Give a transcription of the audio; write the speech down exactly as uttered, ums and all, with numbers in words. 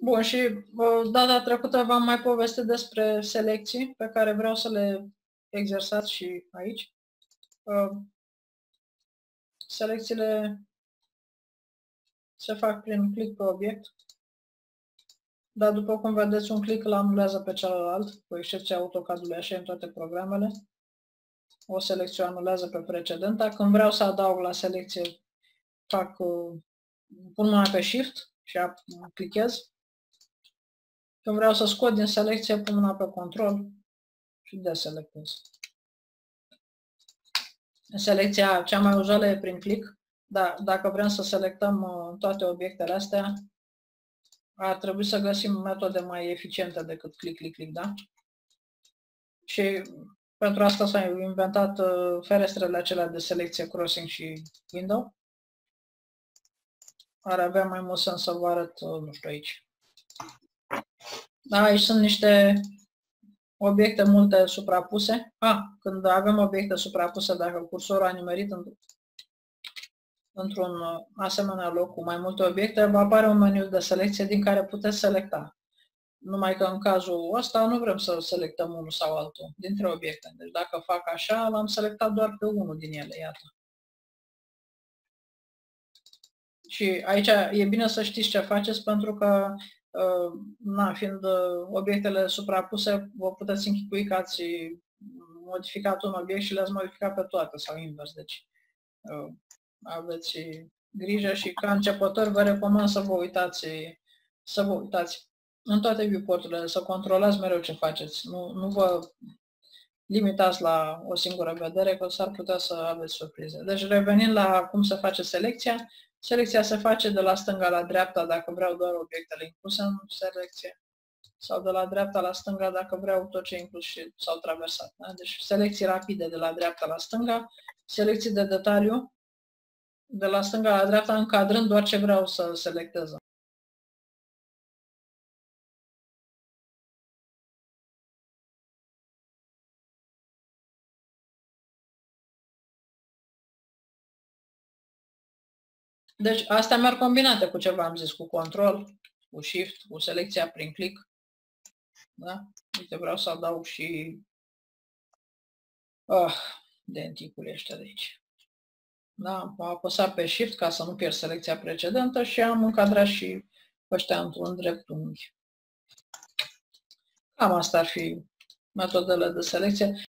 Bun, și uh, data trecută v-am mai povestit despre selecții pe care vreau să le exersați și aici. Uh, selecțiile se fac prin click pe obiect, dar după cum vedeți, un click îl anulează pe celălalt, cu excepția AutoCAD-ului, așa în toate programele. O selecție o anulează pe precedenta. Când vreau să adaug la selecție, fac, uh, pun mâna pe Shift și clichez. Când vreau să scot din selecție, pun mâna pe Control și deselectez. Selecția cea mai uzuală e prin click, dar dacă vrem să selectăm uh, toate obiectele astea, ar trebui să găsim metode mai eficiente decât click, click, click, da? Și pentru asta s-au inventat uh, ferestrele acelea de selecție crossing și window. Ar avea mai mult sens să vă arăt, uh, nu știu, aici. Da, aici sunt niște obiecte multe suprapuse. Ah, când avem obiecte suprapuse, dacă cursorul a nimerit într-un asemenea loc cu mai multe obiecte, va apare un meniu de selecție din care puteți selecta. Numai că în cazul ăsta nu vrem să selectăm unul sau altul dintre obiecte. Deci dacă fac așa, l-am selectat doar pe unul din ele, iată. Și aici e bine să știți ce faceți, pentru că, na, fiind obiectele suprapuse, vă puteți închipui că ați modificat un obiect și le-ați modificat pe toate, sau invers. Deci aveți grijă și ca începător vă recomand să vă uitați, să vă uitați în toate viewport-urile, să controlați mereu ce faceți. Nu, nu vă limitați la o singură vedere, că s-ar putea să aveți surprize. Deci revenind la cum se face selecția, selecția se face de la stânga la dreapta dacă vreau doar obiectele incluse în selecție, sau de la dreapta la stânga dacă vreau tot ce inclus și s-au traversat. Da? Deci selecții rapide de la dreapta la stânga, selecții de detaliu de la stânga la dreapta, încadrând doar ce vreau să selectez. Deci astea merg combinate cu ce v-am zis, cu control, cu shift, cu selecția prin click. Da? Uite, vreau să adaug și oh, denticul ăștia de aici. Da? Am apăsat pe shift ca să nu pierd selecția precedentă și am încadrat și ăștia într-un dreptunghi. Cam asta ar fi metodele de selecție.